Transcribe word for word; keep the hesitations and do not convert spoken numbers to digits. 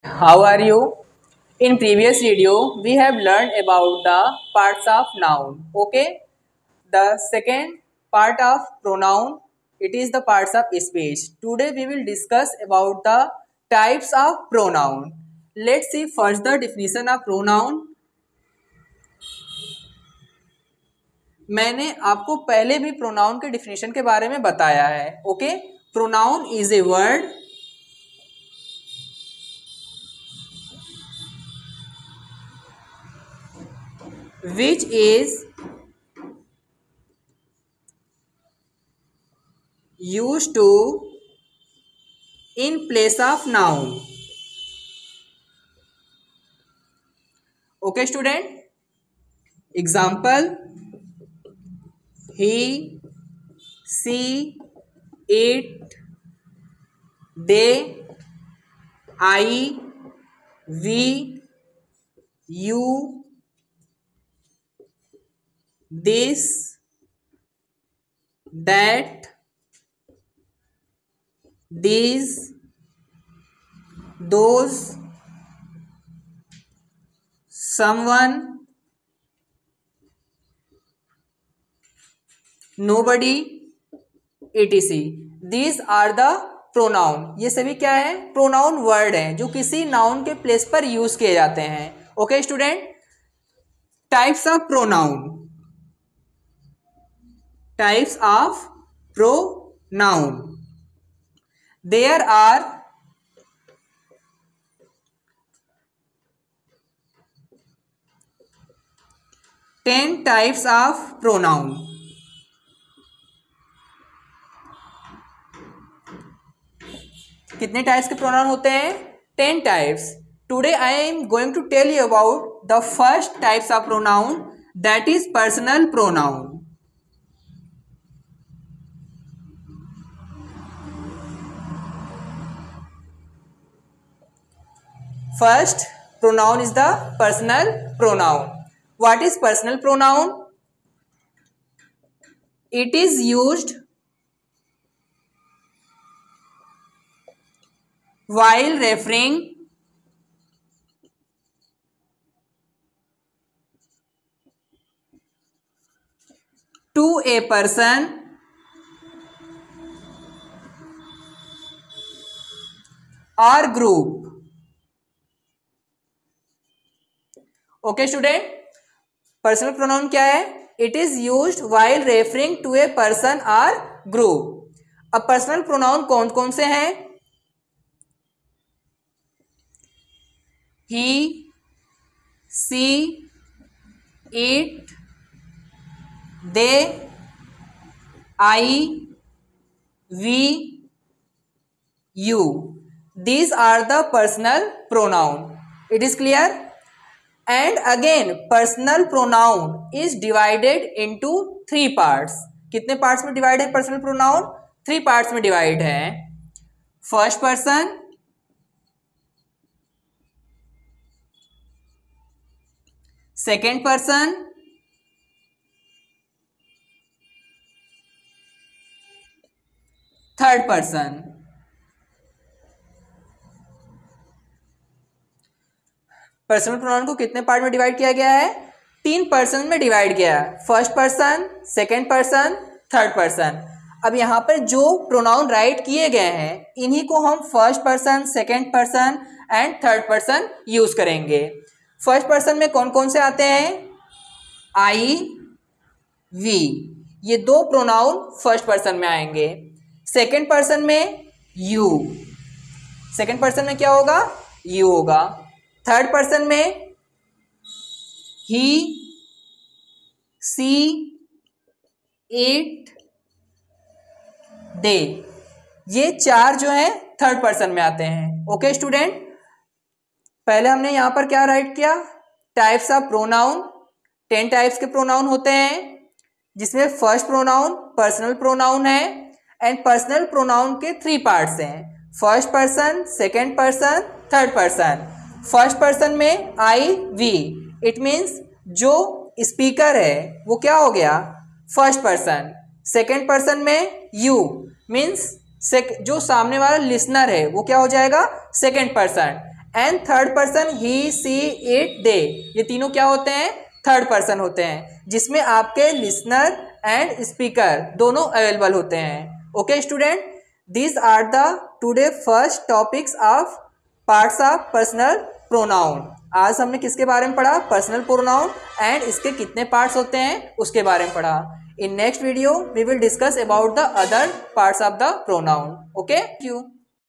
How are you? In previous video, we have learned about the parts of noun. Okay. The second part of pronoun, it is the parts of speech. Today we will discuss about the types of pronoun. Let's see first the definition of pronoun. मैंने आपको पहले भी pronoun के definition के बारे में बताया है. Okay. Pronoun is a word which is used to in place of noun. Okay student, example: he, she, it, they, I, we, you, this, that, these, those, someone, nobody, et cetera. These are the pronoun. ये सभी क्या है? Pronoun word है जो किसी noun के place पर use किए जाते हैं. Okay student. Types of pronoun. Types of pronoun. There are ten types of pronoun. कितने टाइप्स के प्रोनाउन होते हैं? Ten types. Today I am going to tell you about the first types of pronoun, that is personal pronoun. First pronoun is the personal pronoun. What is personal pronoun? It is used while referring to a person or group. Okay student. Personal pronoun क्या है? It is used while referring to a person और group. अब personal pronoun कौन कौन से हैं? He, she, it, they, I, we, you. These are the personal pronoun. It is clear? And again, personal pronoun is divided into three parts. कितने parts में divide है personal pronoun? Three parts में divide है. First person, second person, third person. Personal pronoun को कितने part में divide किया गया है? तीन पर्सन में डिवाइड किया है. First person, second person, third person. अब यहाँ पर जो प्रोनाउन राइट किए गए हैं इन्हीं को हम first person, second person and third person use करेंगे. फर्स्ट पर्सन में कौन कौन से आते हैं? I, we. ये दो प्रोनाउन फर्स्ट पर्सन में आएंगे. सेकेंड पर्सन में यू. सेकेंड पर्सन में क्या होगा? यू होगा. थर्ड पर्सन में ही, सी, इट, दे. ये चार जो है थर्ड पर्सन में आते हैं. Okay student. पहले हमने यहां पर क्या राइट किया? Types of pronoun. Ten types के प्रोनाउन होते हैं जिसमें फर्स्ट प्रोनाउन पर्सनल प्रोनाउन है. एंड पर्सनल प्रोनाउन के थ्री पार्ट्स हैं. First person, second person, third person. First person में आई, वी. इट मीन्स जो स्पीकर है वो क्या हो गया? First person. सेकेंड पर्सन में यू मीन्स जो सामने वाला लिसनर है वो क्या हो जाएगा? Second person. And third person he, she, it, they, ये तीनों क्या होते हैं? थर्ड पर्सन होते हैं, जिसमें आपके लिसनर एंड स्पीकर दोनों अवेलेबल होते हैं। Okay student, these are the today first topics of parts of personal pronoun. आज हमने किसके बारे में पढ़ा? पर्सनल प्रोनाउन एंड इसके कितने पार्ट्स होते हैं उसके बारे में पढ़ा। In next video we will discuss about the other parts of the pronoun. Okay, thank you.